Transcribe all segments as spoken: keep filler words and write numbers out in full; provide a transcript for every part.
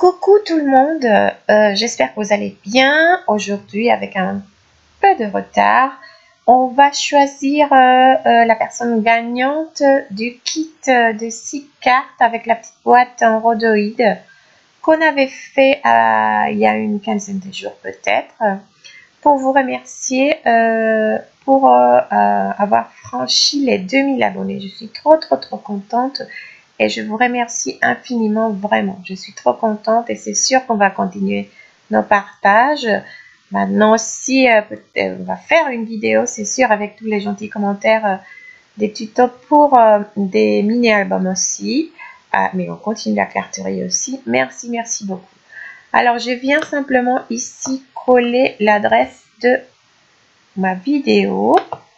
Coucou tout le monde, euh, j'espère que vous allez bien. Aujourd'hui, avec un peu de retard, on va choisir euh, euh, la personne gagnante du kit de six cartes avec la petite boîte en rhodoïde qu'on avait fait euh, il y a une quinzaine de jours peut-être, pour vous remercier euh, pour euh, euh, avoir franchi les deux mille abonnés. Je suis trop trop trop contente. Et je vous remercie infiniment, vraiment. Je suis trop contente et c'est sûr qu'on va continuer nos partages. Maintenant aussi, euh, on va faire une vidéo, c'est sûr, avec tous les gentils commentaires, euh, des tutos pour euh, des mini-albums aussi. Ah, mais on continue la clarterie aussi. Merci, merci beaucoup. Alors, je viens simplement ici coller l'adresse de ma vidéo.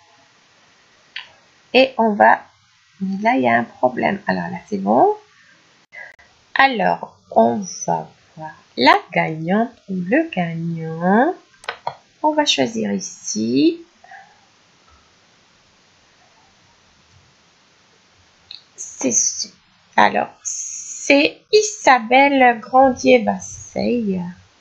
Et on va... Là, il y a un problème. Alors là, c'est bon. Alors, on va voir la gagnante ou le gagnant. On va choisir ici. C'est alors, c'est Isabelle Grandier-Basseille.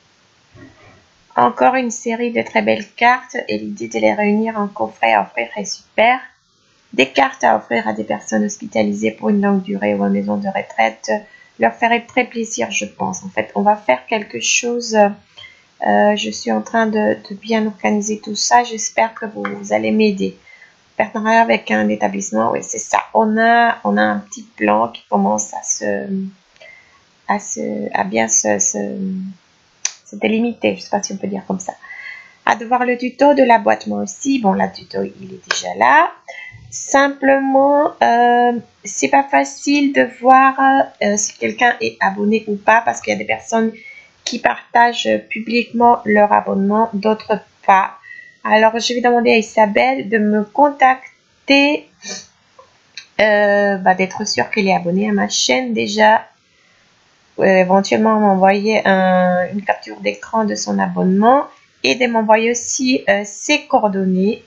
Encore une série de très belles cartes et l'idée de les réunir en coffret à offrir est super. Des cartes à offrir à des personnes hospitalisées pour une longue durée ou en maison de retraite leur ferait très plaisir, je pense. En fait, on va faire quelque chose. Euh, je suis en train de, de bien organiser tout ça. J'espère que vous, vous allez m'aider. Partenariat avec un établissement, oui, c'est ça. On a, on a un petit plan qui commence à se, à se, à bien se, se, se délimiter. Je ne sais pas si on peut dire comme ça. À de voir le tuto de la boîte, moi aussi. Bon, la tuto, il est déjà là. Simplement, euh, c'est pas facile de voir euh, si quelqu'un est abonné ou pas, parce qu'il y a des personnes qui partagent publiquement leur abonnement, d'autres pas. Alors, je vais demander à Isabelle de me contacter, euh, bah, d'être sûre qu'elle est abonnée à ma chaîne déjà, euh, éventuellement m'envoyer un, une capture d'écran de son abonnement et de m'envoyer aussi euh, ses coordonnées.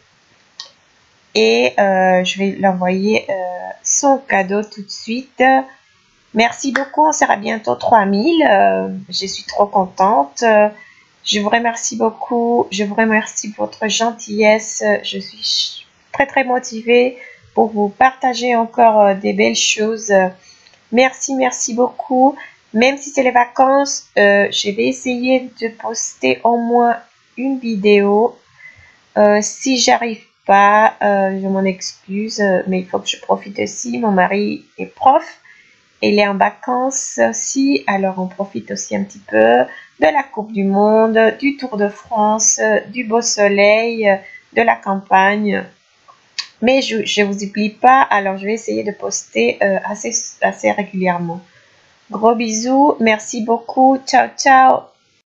Et euh, je vais l'envoyer euh, son cadeau tout de suite. Merci beaucoup, on sera bientôt trois mille. Euh, je suis trop contente. Euh, je vous remercie beaucoup. Je vous remercie pour votre gentillesse. Je suis très très motivée pour vous partager encore euh, des belles choses. Merci, merci beaucoup. Même si c'est les vacances, euh, je vais essayer de poster au moins une vidéo. Euh, si j'arrive pas, euh, je m'en excuse, mais il faut que je profite aussi. Mon mari est prof, il est en vacances aussi, alors on profite aussi un petit peu de la Coupe du Monde, du Tour de France, du beau soleil, de la campagne. Mais je ne vous oublie pas, alors je vais essayer de poster euh, assez, assez régulièrement. Gros bisous, merci beaucoup, ciao ciao.